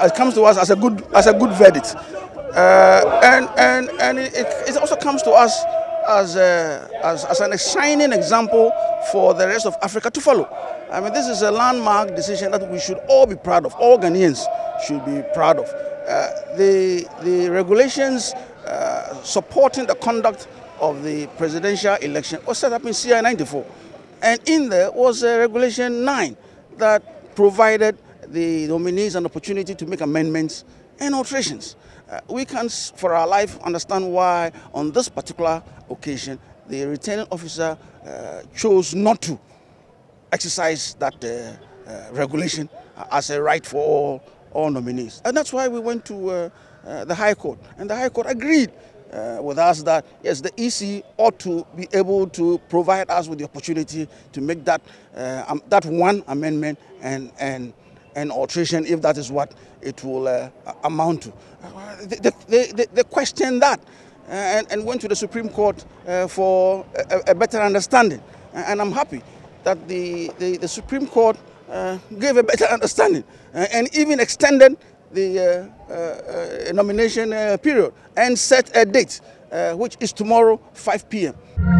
it comes to us as a good verdict, and it also comes to us as an shining example for the rest of Africa to follow. I mean, this is a landmark decision that we should all be proud of. All Ghanaians should be proud of. The regulations supporting the conduct of the presidential election was set up in CI 94, and in there was Regulation 9 that provided the nominees an opportunity to make amendments and alterations. We can, for our life, understand why on this particular occasion the returning officer chose not to exercise that regulation as a right for all nominees. And that's why we went to the High Court, and the High Court agreed with us that yes, the EC ought to be able to provide us with the opportunity to make that one amendment and alteration, if that is what it will amount to. They questioned that and went to the Supreme Court for a better understanding. And I'm happy that the Supreme Court gave a better understanding and even extended the nomination period and set a date, which is tomorrow, 5 p.m.